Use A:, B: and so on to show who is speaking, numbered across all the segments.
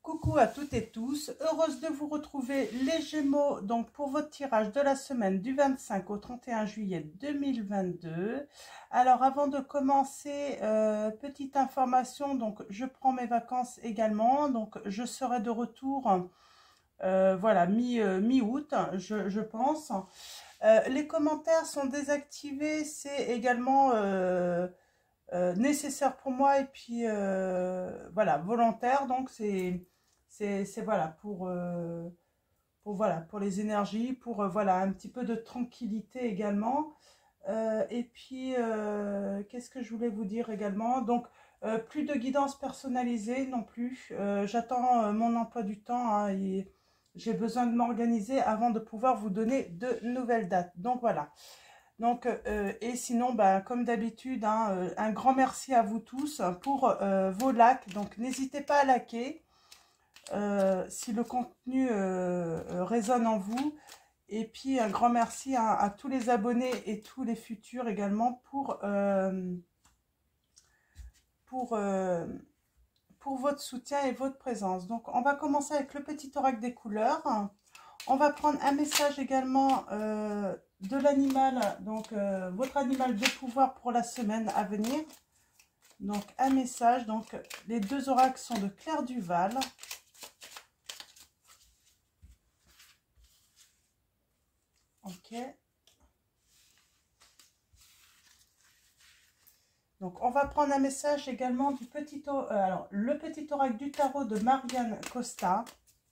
A: Coucou à toutes et tous, heureuse de vous retrouver les Gémeaux donc pour votre tirage de la semaine du 25 au 31 juillet 2022. Alors avant de commencer, petite information, donc je prends mes vacances également, donc je serai de retour voilà mi-août je pense. Les commentaires sont désactivés, c'est également nécessaire pour moi et puis voilà volontaire, donc c'est voilà voilà pour les énergies, pour voilà un petit peu de tranquillité également. Et puis qu'est-ce que je voulais vous dire également, donc plus de guidance personnalisée non plus. J'attends mon emploi du temps, hein, et j'ai besoin de m'organiser avant de pouvoir vous donner de nouvelles dates, donc voilà. Donc, et sinon, bah, comme d'habitude, hein, un grand merci à vous tous pour vos likes. Donc, n'hésitez pas à liker si le contenu résonne en vous. Et puis, un grand merci à tous les abonnés et tous les futurs également pour votre soutien et votre présence. Donc, on va commencer avec le petit oracle des couleurs. On va prendre un message également de l'animal, donc votre animal de pouvoir pour la semaine à venir. Donc un message, donc les deux oracles sont de Claire Duval. Ok. Donc on va prendre un message également du petit alors le petit oracle du tarot de Marianne Costa.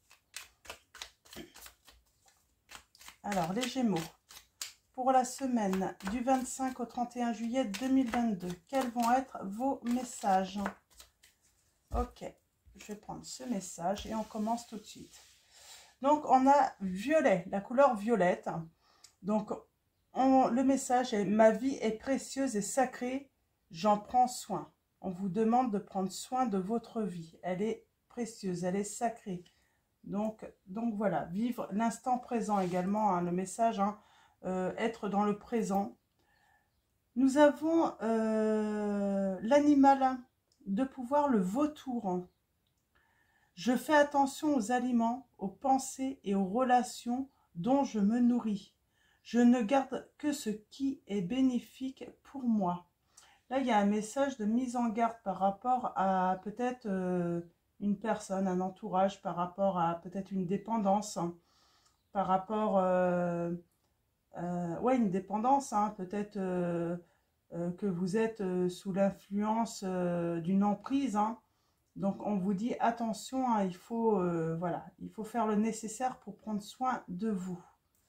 A: Alors les Gémeaux. Pour la semaine du 25 au 31 juillet 2022, quels vont être vos messages? Ok, je vais prendre ce message et on commence tout de suite. Donc, on a violet, la couleur violette. Donc, le message est « Ma vie est précieuse et sacrée, j'en prends soin ». On vous demande de prendre soin de votre vie. Elle est précieuse, elle est sacrée. Donc voilà, vivre l'instant présent également, hein, le message, hein. Être dans le présent. Nous avons l'animal de pouvoir, le vautour. Je fais attention aux aliments, aux pensées et aux relations dont je me nourris. Je ne garde que ce qui est bénéfique pour moi. Là, il y a un message de mise en garde par rapport à peut-être une personne, un entourage, par rapport à peut-être une dépendance, par rapport ouais, une dépendance, hein, peut-être que vous êtes sous l'influence d'une emprise, hein. Donc on vous dit attention, hein, il faut voilà, il faut faire le nécessaire pour prendre soin de vous.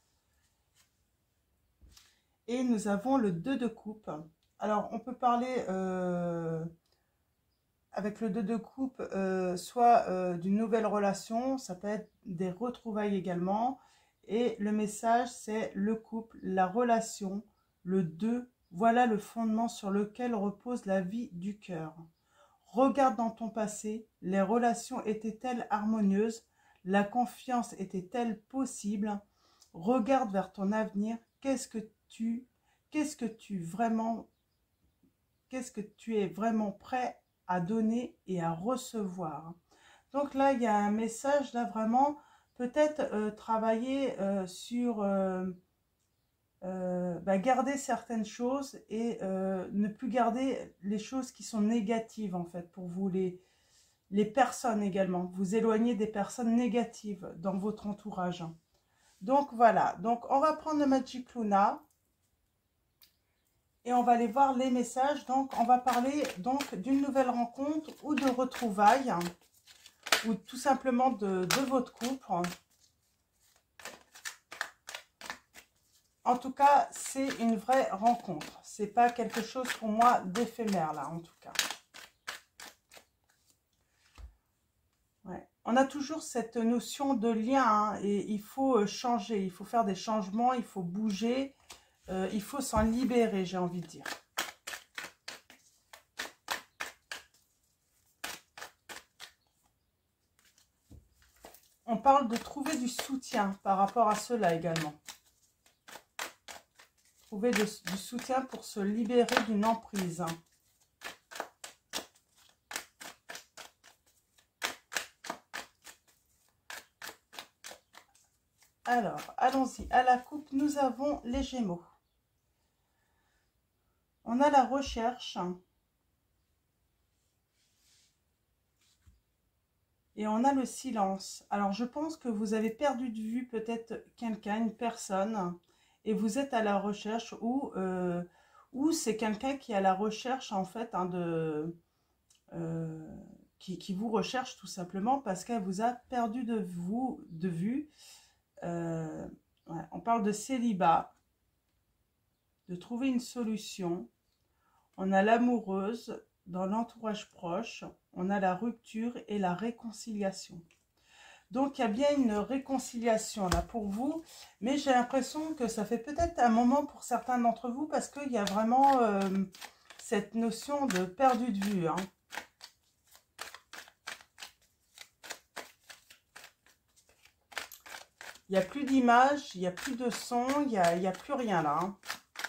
A: Et nous avons le 2 de coupe. Alors on peut parler avec le 2 de coupe soit d'une nouvelle relation, ça peut être des retrouvailles également. Et le message, c'est le couple, la relation, le 2. Voilà le fondement sur lequel repose la vie du cœur. Regarde dans ton passé, les relations étaient-elles harmonieuses? La confiance était-elle possible? Regarde vers ton avenir. Qu'est-ce que tu es vraiment prêt à donner et à recevoir? Donc là, il y a un message, là vraiment, peut-être travailler sur garder certaines choses et ne plus garder les choses qui sont négatives en fait pour vous, les personnes également. Vous éloigner des personnes négatives dans votre entourage. Donc voilà, donc on va prendre le Magic Luna et on va aller voir les messages. Donc on va parler donc d'une nouvelle rencontre ou de retrouvailles ou tout simplement de votre couple. En tout cas, c'est une vraie rencontre. C'est pas quelque chose pour moi d'éphémère là, en tout cas. Ouais. On a toujours cette notion de lien, hein, et il faut changer, il faut faire des changements, il faut bouger, il faut s'en libérer, j'ai envie de dire. On parle de trouver du soutien par rapport à cela également. Trouver du soutien pour se libérer d'une emprise. Alors, allons-y. À la coupe, nous avons les Gémeaux. On a la recherche. Et on a le silence. Alors, je pense que vous avez perdu de vue peut-être quelqu'un, une personne, et vous êtes à la recherche, ou c'est quelqu'un qui est à la recherche, en fait, hein, qui vous recherche tout simplement parce qu'elle vous a perdu de vue. Ouais, on parle de célibat, de trouver une solution. On a l'amoureuse dans l'entourage proche. On a la rupture et la réconciliation. Donc, il y a bien une réconciliation là pour vous, mais j'ai l'impression que ça fait peut-être un moment pour certains d'entre vous parce qu'il y a vraiment cette notion de perdu de vue. Hein. Il n'y a plus d'image, il n'y a plus de son, il n'y a plus rien là. Hein.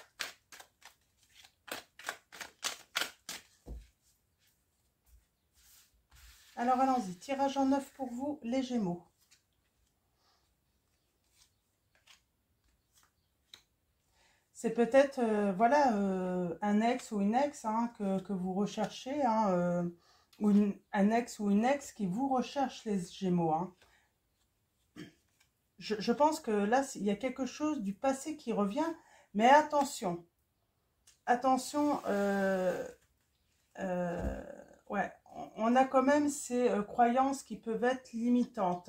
A: Alors, allons-y. Tirage en 9 pour vous, les Gémeaux. C'est peut-être voilà, un ex ou une ex hein, que vous recherchez, hein, ou un ex ou une ex qui vous recherche, les Gémeaux. Hein. Je pense que là, il y a quelque chose du passé qui revient, mais attention. Attention, ouais, on a quand même ces croyances qui peuvent être limitantes.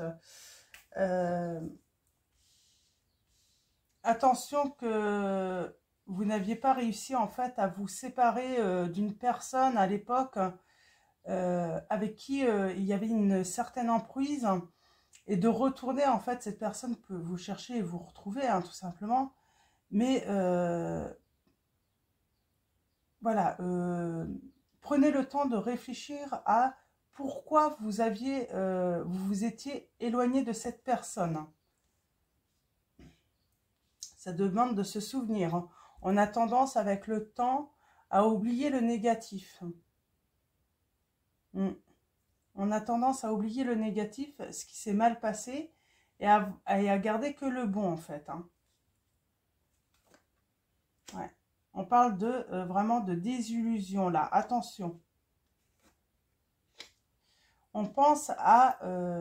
A: Attention que vous n'aviez pas réussi en fait à vous séparer d'une personne à l'époque avec qui il y avait une certaine emprise et de retourner en fait, cette personne peut vous chercher et vous retrouver hein, tout simplement. Mais voilà, prenez le temps de réfléchir à pourquoi vous vous étiez éloigné de cette personne. Ça demande de se souvenir. On a tendance avec le temps à oublier le négatif. On a tendance à oublier le négatif, ce qui s'est mal passé, et à garder que le bon en fait. Hein. Ouais. On parle de vraiment de désillusion là. Attention. On pense à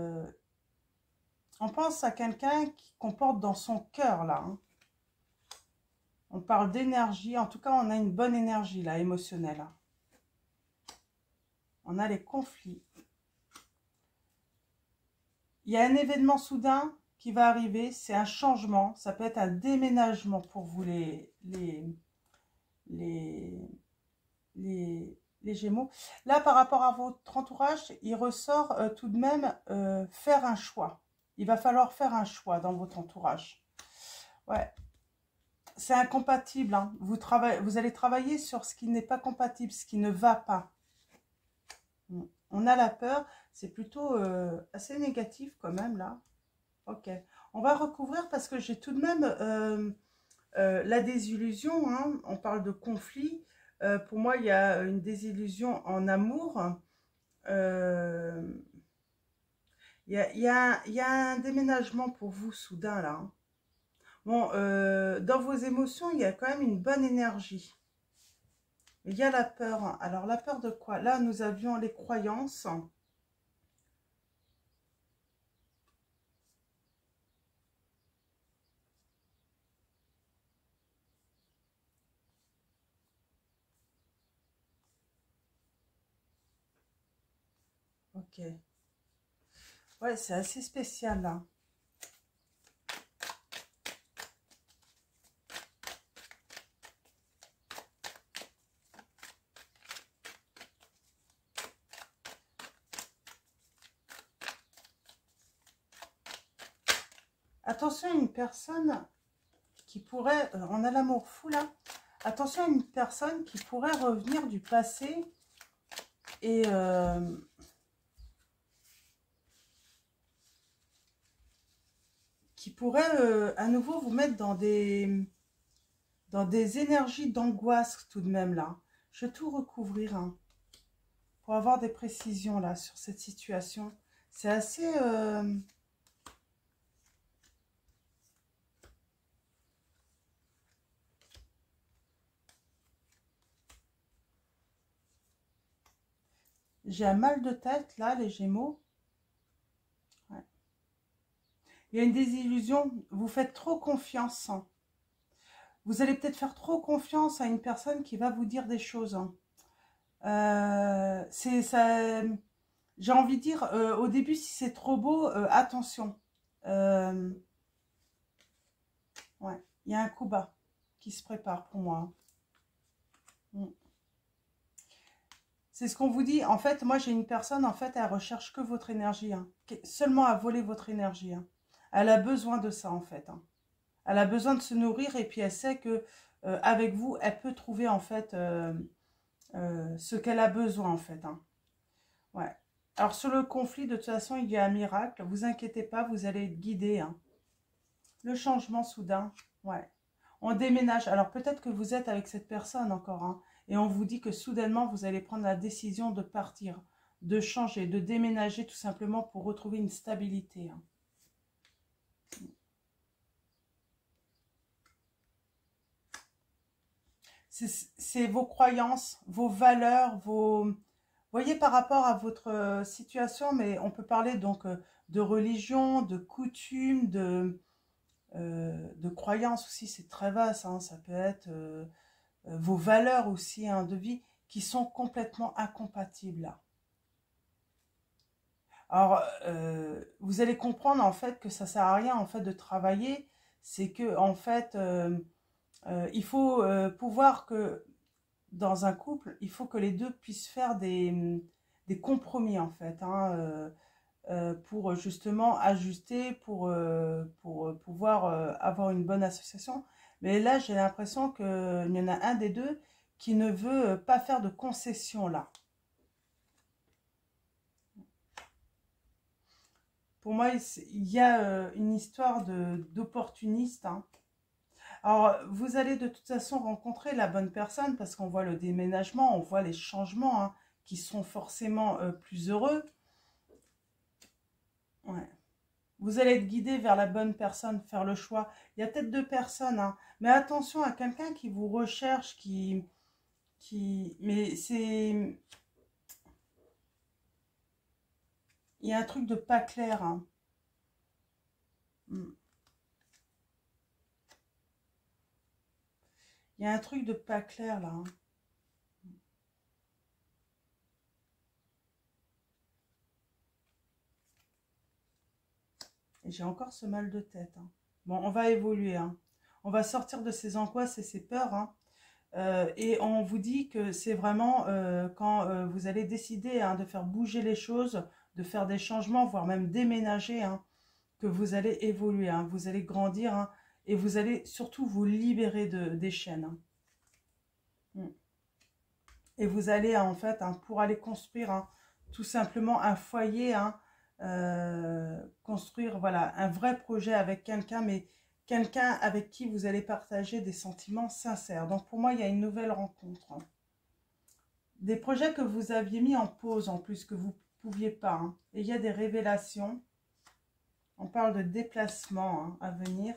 A: quelqu'un qu'on porte dans son cœur là. Hein. On parle d'énergie. En tout cas, on a une bonne énergie là, émotionnelle. Hein. On a les conflits. Il y a un événement soudain qui va arriver. C'est un changement. Ça peut être un déménagement pour vous les Gémeaux. Là, par rapport à votre entourage, il ressort tout de même faire un choix. Il va falloir faire un choix dans votre entourage. Ouais. C'est incompatible. Hein. Vous allez travailler sur ce qui n'est pas compatible, ce qui ne va pas. On a la peur. C'est plutôt assez négatif quand même, là. Ok. On va recouvrir parce que j'ai tout de même la désillusion. Hein. On parle de conflit. Pour moi, il y a une désillusion en amour. Il y a un déménagement pour vous soudain, là. Hein. Bon, dans vos émotions, il y a quand même une bonne énergie. Il y a la peur. Hein. Alors, la peur de quoi? Là, nous avions les croyances. Ok. Ouais, c'est assez spécial, là. Attention à une personne qui pourrait... on a l'amour fou, là. Attention à une personne qui pourrait revenir du passé et... qui pourrait à nouveau vous mettre dans des énergies d'angoisse tout de même, là. Je vais tout recouvrir, hein, pour avoir des précisions, là, sur cette situation. C'est assez... J'ai un mal de tête, là, les Gémeaux. Ouais. Il y a une désillusion. Vous faites trop confiance. Vous allez peut-être faire trop confiance à une personne qui va vous dire des choses. C'est ça. J'ai envie de dire, au début, si c'est trop beau, attention. Euh, ouais, il y a un coup bas qui se prépare pour moi. Mm. C'est ce qu'on vous dit. En fait, moi, j'ai une personne, en fait, elle recherche que votre énergie. Hein, seulement à voler votre énergie. Hein. Elle a besoin de ça, en fait. Hein. Elle a besoin de se nourrir et puis elle sait que avec vous, elle peut trouver, en fait, ce qu'elle a besoin, en fait. Hein. Ouais. Alors, sur le conflit, de toute façon, il y a un miracle. Vous inquiétez pas, vous allez être guidé. Hein. Le changement soudain, ouais. On déménage. Alors peut-être que vous êtes avec cette personne encore, hein, et on vous dit que soudainement vous allez prendre la décision de partir, de changer, de déménager tout simplement pour retrouver une stabilité. Hein. C'est vos croyances, vos valeurs, vos... Voyez par rapport à votre situation, mais on peut parler donc de religion, de coutume, de croyances aussi, c'est très vaste, hein, ça peut être... vos valeurs aussi hein, de vie qui sont complètement incompatibles. Là. Alors, vous allez comprendre en fait que ça sert à rien en fait de travailler, c'est que en fait, il faut pouvoir que dans un couple, il faut que les deux puissent faire des compromis en fait, hein, pour justement ajuster, pour pouvoir avoir une bonne association. Mais là, j'ai l'impression qu'il y en a un des deux qui ne veut pas faire de concessions là. Pour moi, il y a une histoire d'opportuniste. Hein. Alors, vous allez de toute façon rencontrer la bonne personne parce qu'on voit le déménagement, on voit les changements hein, qui sont forcément plus heureux. Ouais. Vous allez être guidé vers la bonne personne, faire le choix. Il y a peut-être deux personnes, hein, mais attention à quelqu'un qui vous recherche, mais c'est... Il y a un truc de pas clair. Hein. Hmm. Il y a un truc de pas clair là. Hein. Et j'ai encore ce mal de tête. Hein. Bon, on va évoluer. Hein. On va sortir de ces angoisses et ces peurs. Hein. Et on vous dit que c'est vraiment quand vous allez décider hein, de faire bouger les choses, de faire des changements, voire même déménager, hein, que vous allez évoluer, hein, vous allez grandir hein, et vous allez surtout vous libérer des chaînes. Hein. Mm. Et vous allez en fait, hein, pour aller construire hein, tout simplement un foyer, hein, construire voilà, un vrai projet avec quelqu'un, mais quelqu'un avec qui vous allez partager des sentiments sincères. Donc pour moi, il y a une nouvelle rencontre. Hein. Des projets que vous aviez mis en pause en plus, que vous ne pouviez pas. Hein. Et il y a des révélations. On parle de déplacement hein, à venir.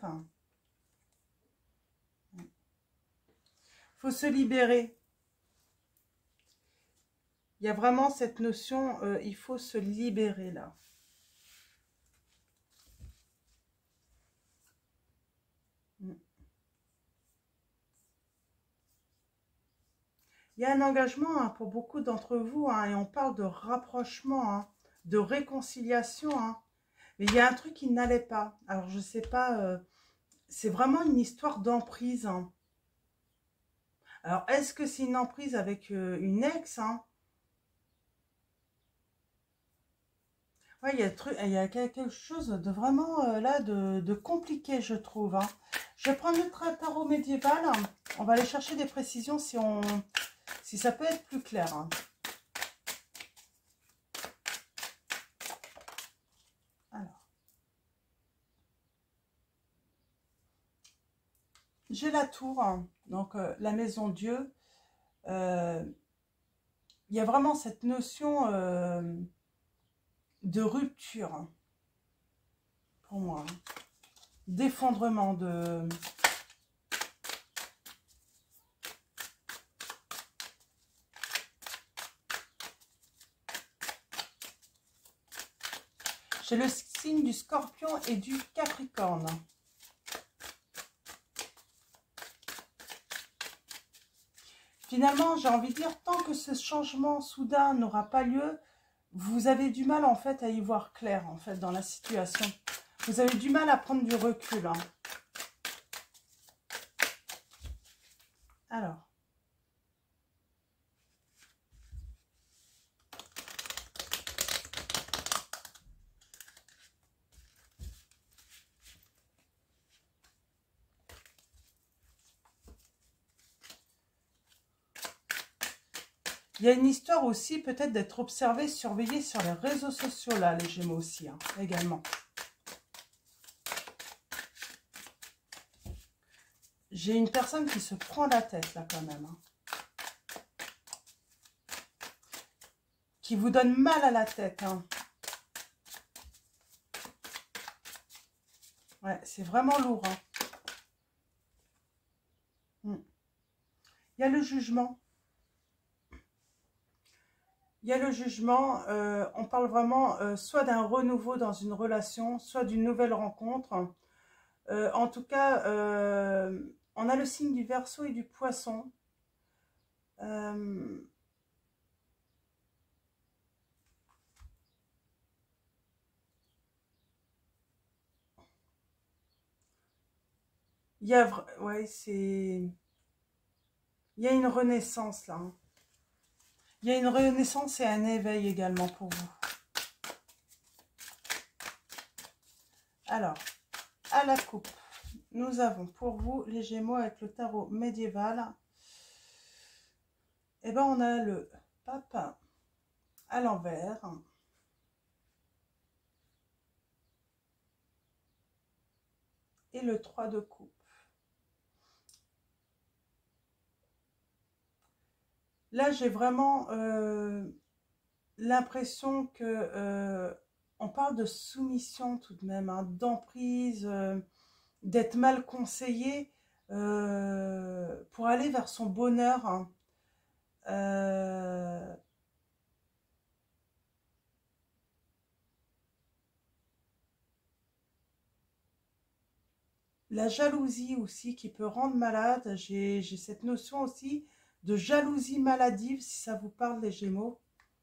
A: Il faut se libérer. Il y a vraiment cette notion, il faut se libérer là. Il y a un engagement hein, pour beaucoup d'entre vous, hein, et on parle de rapprochement, hein, de réconciliation. Hein. Mais il y a un truc qui n'allait pas. Alors, je ne sais pas, c'est vraiment une histoire d'emprise. Hein. Alors, est-ce que c'est une emprise avec une ex hein? Ouais, il y a quelque chose de vraiment là de compliqué, je trouve. Hein. Je vais prendre le tarot médiéval. Hein. On va aller chercher des précisions si ça peut être plus clair. Hein. Alors, j'ai la tour, hein. Donc la maison Dieu. Il y a vraiment cette notion de rupture hein, pour moi. Hein. D'effondrement, de... J'ai le signe du Scorpion et du Capricorne. Finalement, j'ai envie de dire, tant que ce changement soudain n'aura pas lieu, vous avez du mal en fait à y voir clair en fait dans la situation. Vous avez du mal à prendre du recul. Hein. Alors. Il y a une histoire aussi peut-être d'être observé, surveillé sur les réseaux sociaux là, les Gémeaux aussi, hein, également. J'ai une personne qui se prend la tête là quand même. Hein. Qui vous donne mal à la tête. Hein. Ouais, c'est vraiment lourd. Hein. Il y a le jugement. Il y a le jugement, on parle vraiment soit d'un renouveau dans une relation, soit d'une nouvelle rencontre. En tout cas, on a le signe du Verseau et du Poisson. Il y a, ouais, il y a une renaissance là. Hein. Il y a une renaissance et un éveil également pour vous. Alors, à la coupe, nous avons pour vous les Gémeaux avec le tarot médiéval. Et ben on a le Pape à l'envers. Et le 3 de coupe. Là, j'ai vraiment l'impression que on parle de soumission tout de même, hein, d'emprise, d'être mal conseillé pour aller vers son bonheur. Hein. La jalousie aussi qui peut rendre malade. J'ai cette notion aussi de jalousie maladive, si ça vous parle les Gémeaux.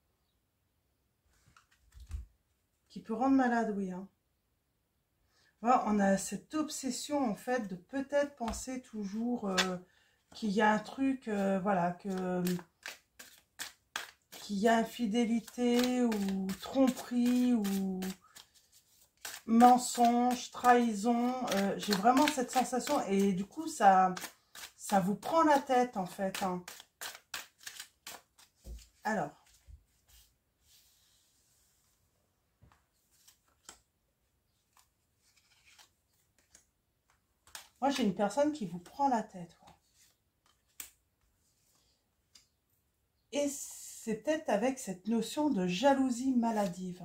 A: Qui peut rendre malade, oui. Hein. Voilà, on a cette obsession en fait de peut-être penser toujours qu'il y a un truc, voilà, qu'il y a infidélité ou tromperie ou mensonge, trahison. J'ai vraiment cette sensation et du coup ça vous prend la tête en fait. Hein. Alors. Moi, j'ai une personne qui vous prend la tête. Ouais. Et c'est peut-être avec cette notion de jalousie maladive.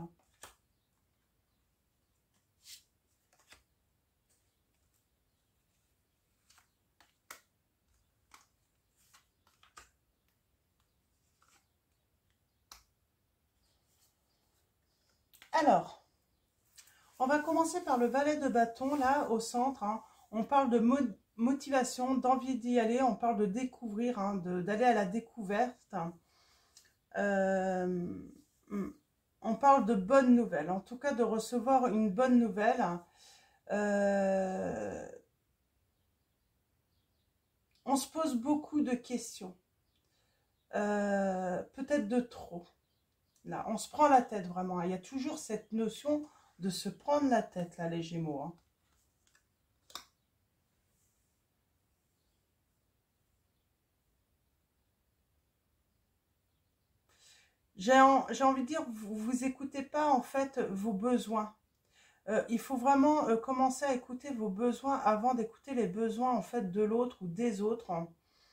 A: Alors, on va commencer par le valet de bâton, là, au centre. Hein. On parle de motivation, d'envie d'y aller. On parle de découvrir, hein, d'aller à la découverte. On parle de bonnes nouvelles. En tout cas, de recevoir une bonne nouvelle. On se pose beaucoup de questions. Peut-être de trop. Là, on se prend la tête vraiment. Il y a toujours cette notion de se prendre la tête, là, les Gémeaux. Hein. J'ai envie de dire, vous écoutez pas en fait vos besoins. Il faut vraiment commencer à écouter vos besoins avant d'écouter les besoins en fait de l'autre ou des autres. Hein.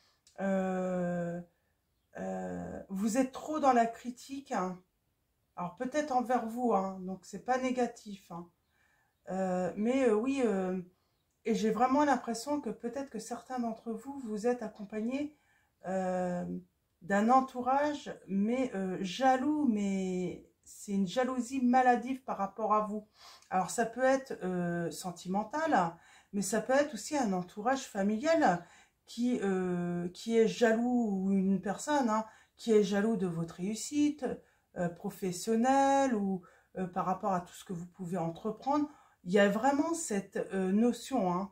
A: Vous êtes trop dans la critique. Hein. Alors peut-être envers vous, hein, donc c'est pas négatif. Hein. Mais oui, et j'ai vraiment l'impression que peut-être que certains d'entre vous, vous êtes accompagnés d'un entourage, mais jaloux, mais c'est une jalousie maladive par rapport à vous. Alors ça peut être sentimental, mais ça peut être aussi un entourage familial qui est jaloux, ou une personne hein, qui est jaloux de votre réussite professionnelle ou par rapport à tout ce que vous pouvez entreprendre. Il y a vraiment cette notion. Hein.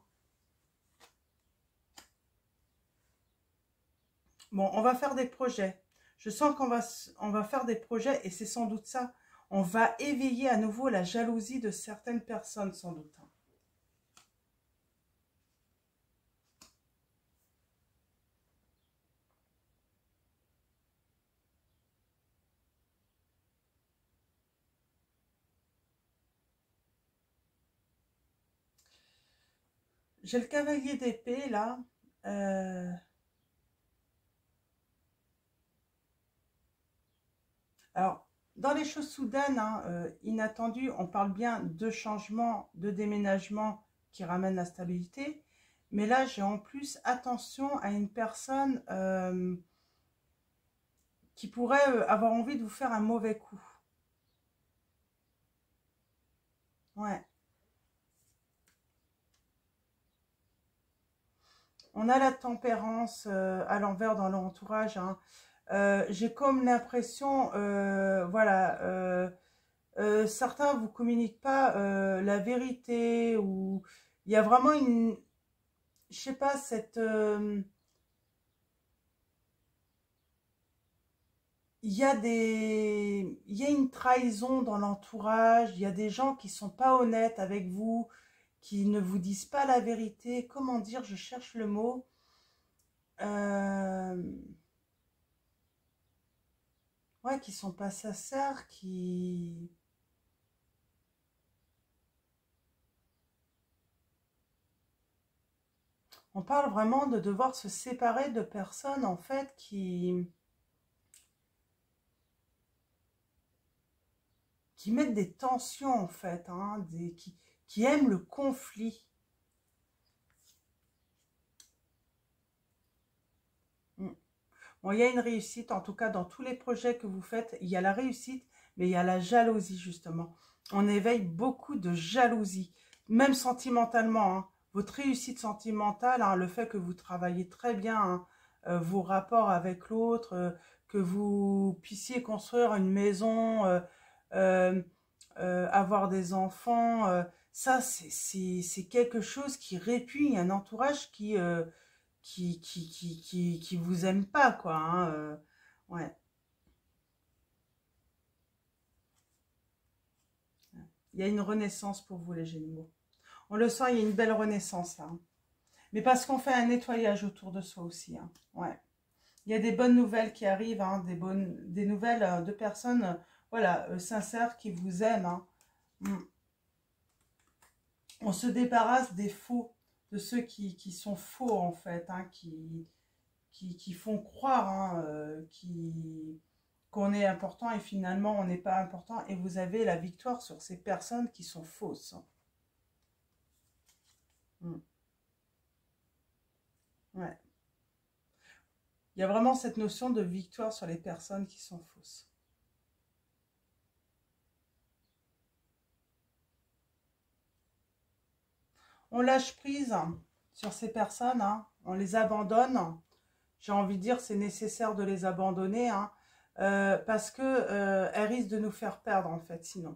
A: Bon, on va faire des projets. Je sens on va faire des projets et c'est sans doute ça. On va éveiller à nouveau la jalousie de certaines personnes, sans doute. J'ai le cavalier d'épée, là. Alors, dans les choses soudaines, hein, inattendues, on parle bien de changement, de déménagement qui ramène la stabilité. Mais là, j'ai en plus attention à une personne qui pourrait avoir envie de vous faire un mauvais coup. Ouais. On a la tempérance à l'envers dans l'entourage. Hein. J'ai comme l'impression, voilà, certains vous communiquent pas la vérité ou il y a vraiment une, je sais pas, il y a une trahison dans l'entourage. Il y a des gens qui sont pas honnêtes avec vous, qui ne vous disent pas la vérité. Comment dire, je cherche le mot. Euh, ouais, qui sont pas sincères, qui... On parle vraiment de devoir se séparer de personnes, en fait, qui mettent des tensions, en fait, hein, qui aiment le conflit. Mm. Bon, il y a une réussite, en tout cas, dans tous les projets que vous faites, il y a la réussite, mais il y a la jalousie, justement. On éveille beaucoup de jalousie, même sentimentalement, hein. Votre réussite sentimentale, hein, le fait que vous travaillez très bien hein, vos rapports avec l'autre, que vous puissiez construire une maison, euh, avoir des enfants, ça c'est quelque chose qui répugne un entourage qui vous aime pas, quoi. Hein, ouais. Il y a une renaissance pour vous, les Gémeaux. On le sent, il y a une belle renaissance là. Hein. Mais parce qu'on fait un nettoyage autour de soi aussi. Hein. Ouais. Il y a des bonnes nouvelles qui arrivent, hein, des nouvelles de personnes voilà, sincères qui vous aiment. Hein. Mm. On se débarrasse des faux, de ceux qui sont faux en fait, hein, qui font croire hein, qu'on est important et finalement on n'est pas important. Et vous avez la victoire sur ces personnes qui sont fausses. Hein. Mm. Ouais. Il y a vraiment cette notion de victoire sur les personnes qui sont fausses. On lâche prise sur ces personnes, hein, on les abandonne. J'ai envie de dire c'est nécessaire de les abandonner hein, parce que elles risquent de nous faire perdre en fait sinon.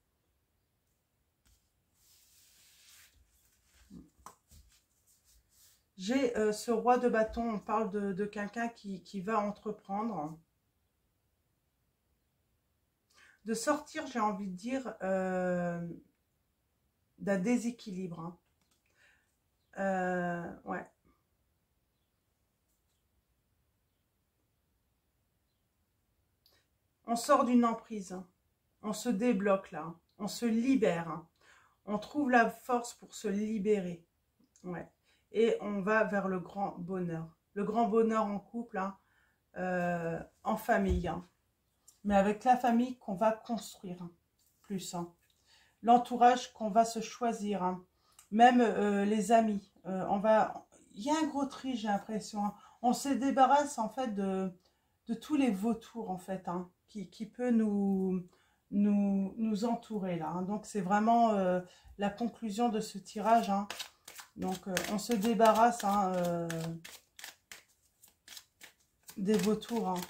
A: J'ai ce roi de bâton, on parle de quelqu'un qui va entreprendre. De sortir, j'ai envie de dire, d'un déséquilibre. Hein. Ouais. On sort d'une emprise. Hein. On se débloque là. Hein. On se libère. Hein. On trouve la force pour se libérer. Ouais. Et on va vers le grand bonheur. Le grand bonheur en couple, hein, en famille. Hein. Mais avec la famille qu'on va construire hein, plus. Hein. L'entourage qu'on va se choisir. Hein. Même les amis. Il y a un gros tri, j'ai l'impression. Hein. On se débarrasse en fait de tous les vautours en fait, hein, qui peut nous entourer là. Hein. Donc, c'est vraiment la conclusion de ce tirage. Hein. Donc, on se débarrasse hein, des vautours. Hein.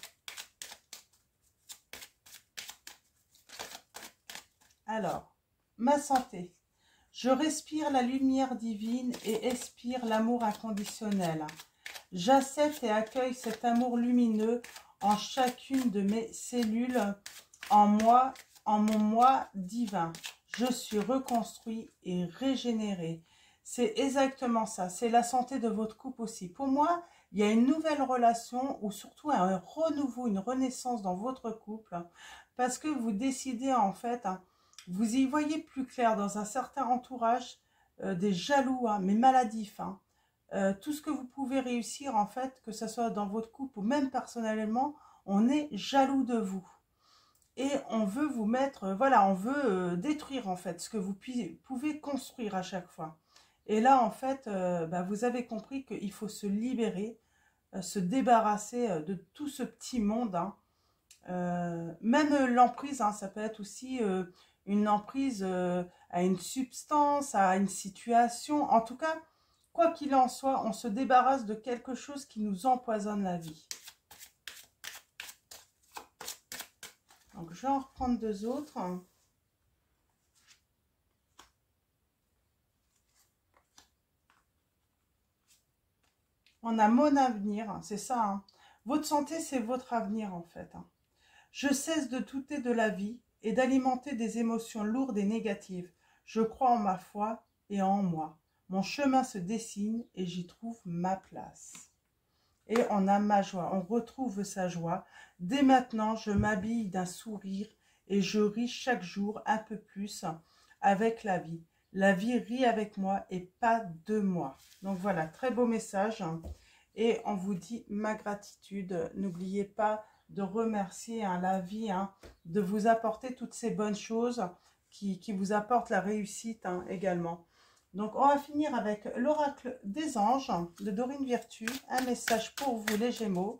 A: Alors, ma santé. Je respire la lumière divine et expire l'amour inconditionnel. J'accepte et accueille cet amour lumineux en chacune de mes cellules, en moi, en mon moi divin. Je suis reconstruit et régénéré. C'est exactement ça. C'est la santé de votre couple aussi. Pour moi, il y a une nouvelle relation ou surtout un renouveau, une renaissance dans votre couple parce que vous décidez en fait... Hein, vous y voyez plus clair dans un certain entourage, des jaloux, hein, mais maladifs. Hein. Tout ce que vous pouvez réussir, en fait, que ce soit dans votre couple ou même personnellement, on est jaloux de vous. Et on veut vous mettre, voilà, on veut détruire, en fait, ce que vous pouvez construire à chaque fois. Et là, en fait, bah, vous avez compris qu'il faut se libérer, se débarrasser de tout ce petit monde. Hein. Même l'emprise, hein, ça peut être aussi... une emprise à une substance, à une situation. En tout cas, quoi qu'il en soit, on se débarrasse de quelque chose qui nous empoisonne la vie. Donc, je vais en reprendre deux autres. On a mon avenir, c'est ça. Hein. Votre santé, c'est votre avenir en fait. Hein. Je cesse de douter de la vie et d'alimenter des émotions lourdes et négatives. Je crois en ma foi et en moi. Mon chemin se dessine et j'y trouve ma place. Et on a ma joie, on retrouve sa joie. Dès maintenant, je m'habille d'un sourire et je ris chaque jour un peu plus avec la vie. La vie rit avec moi et pas de moi. Donc voilà, très beau message. Et on vous dit ma gratitude. N'oubliez pas de remercier hein, la vie, hein, de vous apporter toutes ces bonnes choses qui vous apportent la réussite hein, également. Donc, on va finir avec l'oracle des anges de Dorine Virtue. Un message pour vous, les Gémeaux.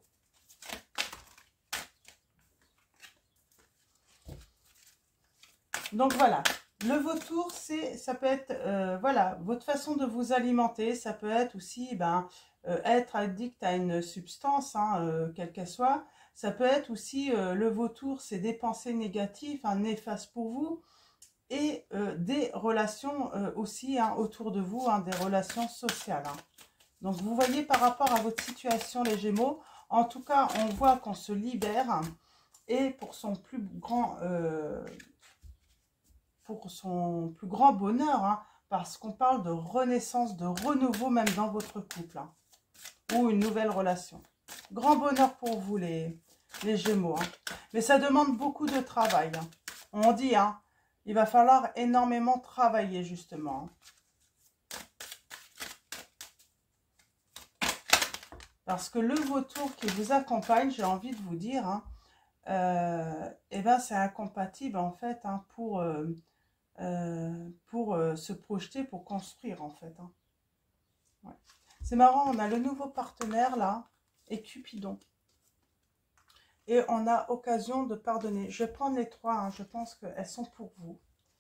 A: Donc, voilà. Le vautour, ça peut être voilà, votre façon de vous alimenter. Ça peut être aussi être addict à une substance, hein, quelle qu'elle soit. Ça peut être aussi, le vautour, c'est des pensées négatives, hein, néfastes pour vous. Et des relations aussi hein, autour de vous, hein, des relations sociales. Hein. Donc, vous voyez par rapport à votre situation, les Gémeaux, en tout cas, on voit qu'on se libère hein, et pour son plus grand bonheur, hein, parce qu'on parle de renaissance, de renouveau même dans votre couple hein, ou une nouvelle relation. Grand bonheur pour vous, les Gémeaux. Hein. Mais ça demande beaucoup de travail. Hein. On dit, hein, il va falloir énormément travailler, justement. Parce que le vautour qui vous accompagne, j'ai envie de vous dire, hein, eh ben, c'est incompatible, en fait, hein, pour se projeter, pour construire, en fait. Hein. Ouais. C'est marrant, on a le nouveau partenaire, là, et Cupidon. Et on a occasion de pardonner. Je vais prendre les trois, hein, je pense qu'elles sont pour vous.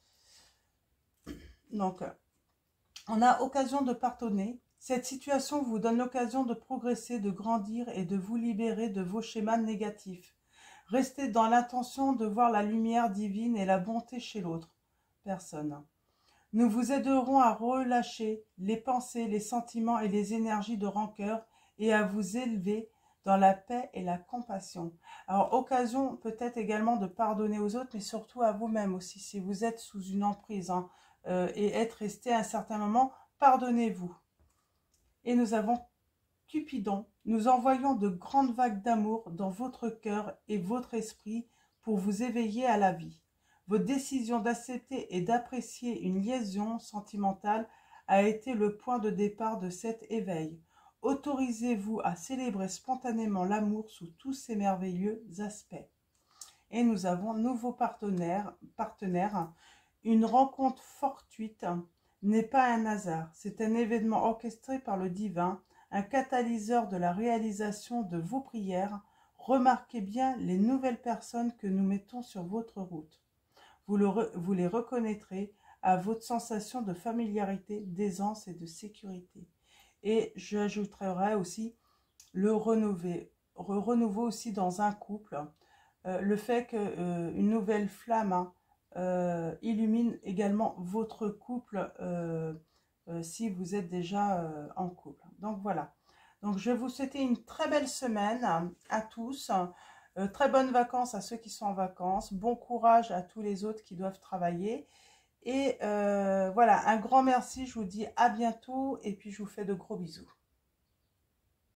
A: Donc, on a occasion de pardonner. Cette situation vous donne l'occasion de progresser, de grandir et de vous libérer de vos schémas négatifs. Restez dans l'intention de voir la lumière divine et la bonté chez l'autre personne. Nous vous aiderons à relâcher les pensées, les sentiments et les énergies de rancœur et à vous élever dans la paix et la compassion. Alors, occasion peut-être également de pardonner aux autres, mais surtout à vous-même aussi, si vous êtes sous une emprise hein, et être resté à un certain moment, pardonnez-vous. Et nous avons Cupidon. Nous envoyons de grandes vagues d'amour dans votre cœur et votre esprit pour vous éveiller à la vie. Votre décision d'accepter et d'apprécier une liaison sentimentale a été le point de départ de cet éveil. Autorisez-vous à célébrer spontanément l'amour sous tous ses merveilleux aspects. Et nous avons nouveau partenaire. Une rencontre fortuite n'est pas un hasard, c'est un événement orchestré par le divin, un catalyseur de la réalisation de vos prières. Remarquez bien les nouvelles personnes que nous mettons sur votre route. vous les reconnaîtrez à votre sensation de familiarité, d'aisance et de sécurité. Et j'ajouterai aussi le renouveau aussi dans un couple. Le fait qu'une nouvelle flamme illumine également votre couple si vous êtes déjà en couple. Donc voilà. Donc je vais vous souhaiter une très belle semaine à tous. Très bonnes vacances à ceux qui sont en vacances. Bon courage à tous les autres qui doivent travailler. Et voilà, un grand merci. Je vous dis à bientôt et puis je vous fais de gros bisous.